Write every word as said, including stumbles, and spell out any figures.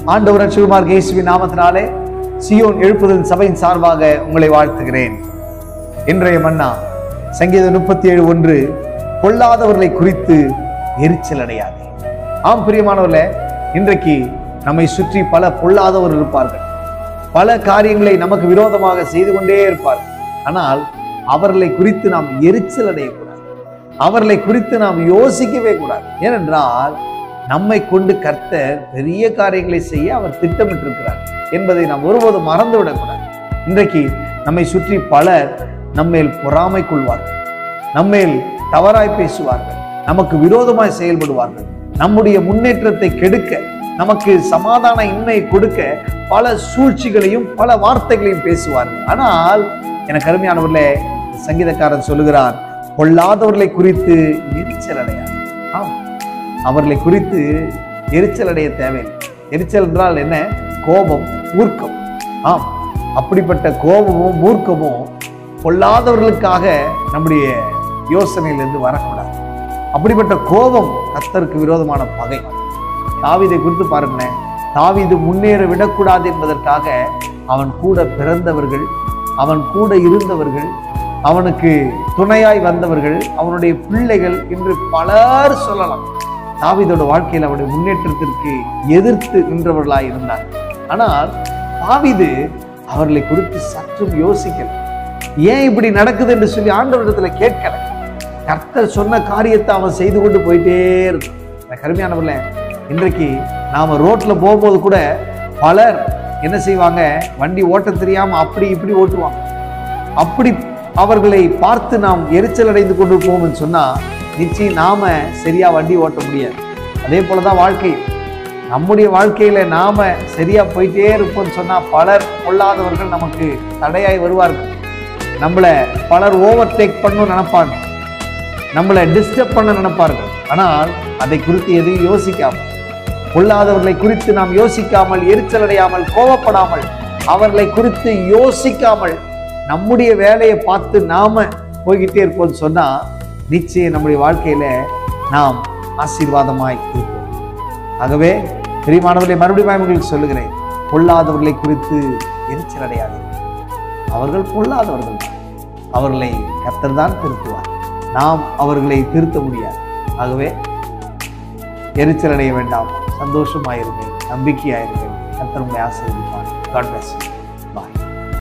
ஆண்டவர் ரட்சகருமாகிய இயேசுவின் நாமத்தினாலே சியோன் எழுப்புதல் சபையின் சார்பாக உங்களை வாழ்த்துகிறேன். இன்றைய மன்னா சங்கீதம் முப்பத்தி ஏழு ஒன்று, பொல்லாதவர்களை குறித்து எரிச்சல் அடையாதே. ஆம் பிரியமானவர்களே, இன்றைக்கு நம்மை சுற்றி பல பொல்லாதவர் இருப்பார்கள். பல காரியங்களை நமக்கு விரோதமாக செய்து கொண்டே இருப்பார்கள். ஆனால் அவர்களை குறித்து நாம் எரிச்சல் அடையக்கூடாது. அவர்களை குறித்து நாம் யோசிக்கவே கூடாது. ஏனென்றால் நம்மை கொண்டு கர்த்தர் பெரிய காரியங்களை செய்ய அவர் திட்டமிட்டிருக்கிறார் என்பதை நாம் ஒருபோதும் மறந்துவிடக்கூடாது. இன்றைக்கு நம்மை சுற்றி பலர் நம்மேல் பொறாமை கொள்வார்கள், நம்மேல் தவறாய் பேசுவார்கள், நமக்கு விரோதமாய் செயல்படுவார்கள். நம்முடைய முன்னேற்றத்தை கெடுக்க, நமக்கு சமாதான இன்மையை கொடுக்க பல சூழ்ச்சிகளையும் பல வார்த்தைகளையும் பேசுவார்கள். ஆனால் எனக்கு அருமையானவர்களே, சங்கீதக்காரன் சொல்லுகிறார், பொல்லாதவர்களை குறித்து எரிச்சல் அடையாது. ஆம், அவர்களை குறித்து எரிச்சல் அடைய தேவையில்லை. எரிச்சல் என்றால் என்ன? கோபம், மூர்க்கம். ஆம், அப்படிப்பட்ட கோபமும் மூர்க்கமும் பொல்லாதவர்களுக்காக நம்முடைய யோசனையிலிருந்து வரக்கூடாது. அப்படிப்பட்ட கோபம் கர்த்தருக்கு விரோதமான பகை. தாவீதை குறித்து பாருங்களேன். தாவீது முன்னேற விடக்கூடாது என்பதற்காக அவன் கூட பிறந்தவர்கள், அவன் கூட இருந்தவர்கள், அவனுக்கு துணையாய் வந்தவர்கள், அவனுடைய பிள்ளைகள் என்று பலர் சொல்லலாம். தாவீதோட வாழ்க்கையில் அவருடைய முன்னேற்றத்திற்கு எதிர்த்து நின்றவர்களாய் இருந்தார். ஆனால் தாவீது அவர்களை குறித்து சற்றும் யோசிக்கல. ஏன் இப்படி நடக்குது என்று சொல்லி ஆண்டவரிடத்துல கேட்கல. கர்த்தர் சொன்ன காரியத்தை அவன் செய்து கொண்டு போயிட்டே இருந்தான். கருமையானவர்களே, இன்றைக்கு நாம ரோட்ல போகும்போது கூட பலர் என்ன செய்வாங்க? வண்டி ஓட்ட தெரியாம அப்படி இப்படி ஓட்டுவாங்க. அப்படி அவர்களை பார்த்து நாம் எரிச்சல் அடைந்து கொண்டு போவோம்னு சொன்னா நிச்சயம் நாம சரியா வண்டி ஓட்ட முடியாது. அதே போலதான் வாழ்க்கை. நம்முடைய வாழ்க்கையில நாம சரியா போயிட்டே இருப்போம்னு சொன்னா பலர் பொல்லாதவர்கள் நமக்கு தடையாய் வருவார்கள். நம்மளை பலர் ஓவர் டேக் பண்ணணும்னு நினைப்பாங்க, நம்மளை டிஸ்டர்ப் பண்ண நினைப்பார்கள். ஆனால் அதை குறித்து எதையும் யோசிக்காமல், பொல்லாதவர்களை குறித்து நாம் யோசிக்காமல், எரிச்சல் அடையாமல், கோபப்படாமல், அவர்களை குறித்து யோசிக்காமல் நம்முடைய வேலையை பார்த்து நாம போய்கிட்டே இருப்போம்னு சொன்னா நிச்சயம் நம்முடைய வாழ்க்கையில நாம் ஆசீர்வாதமாய் இருப்போம். ஆகவே பிரியமானவர்களை, மறுபடியும் உங்களுக்கு சொல்லுகிறேன், பொல்லாதவர்களை குறித்து எரிச்சல் அடையாது. அவர்கள் பொல்லாதவர்கள், அவர்களை கர்த்தர் தான் திருத்துவார். நாம் அவர்களை திருத்த முடியாது. ஆகவே எரிச்சல் அடைய வேண்டாம், சந்தோஷமாயிருங்கள், நம்பிக்கையாயிருங்கள். கர்த்தர் உங்களை ஆசீர்வதிப்பார். God bless you.